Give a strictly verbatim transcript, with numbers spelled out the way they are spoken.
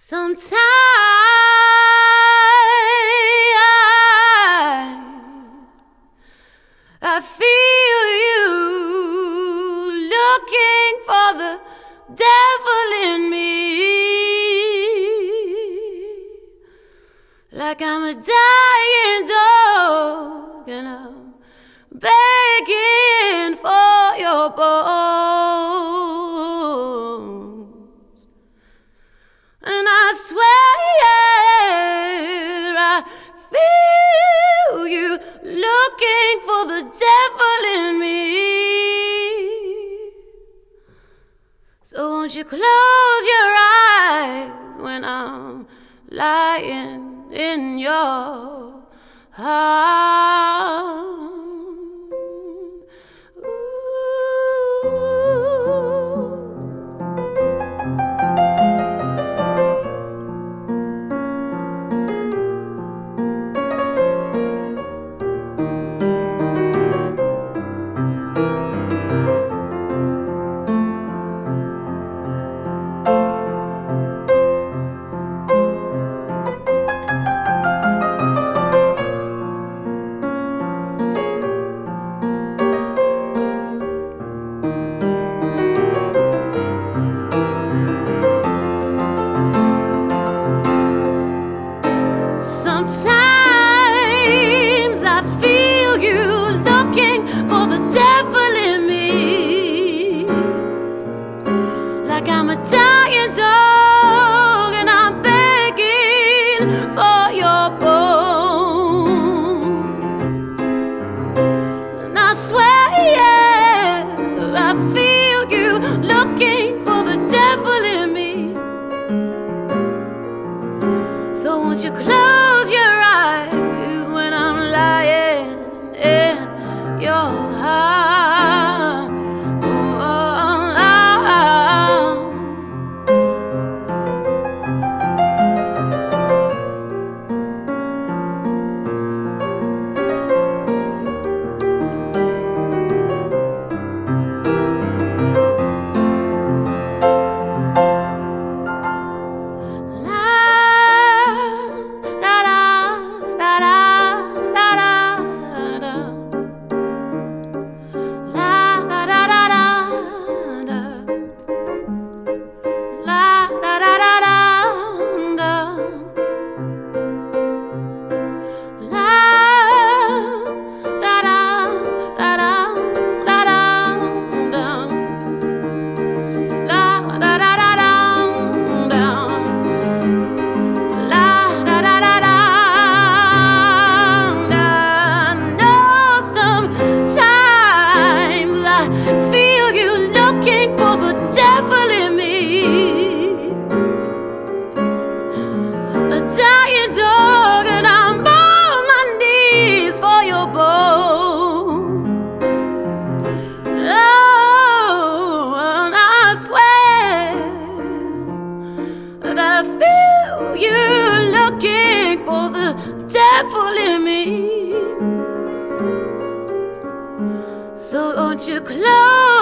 Sometimes I feel you looking for the devil in me, like I'm a dying dog and I'm begging for your bones. And I swear I feel you looking for the devil in me. So won't you close your eyes when I'm lying in your arms. Sometimes I feel you looking for the devil in me, like I'm a dying dog and I'm begging for your bones. And I swear, yeah, I feel you looking for the devil in me. So won't you close your eyes when I'm lying in your heart? Oh, oh, oh. I feel you looking for the devil in me. So won't you close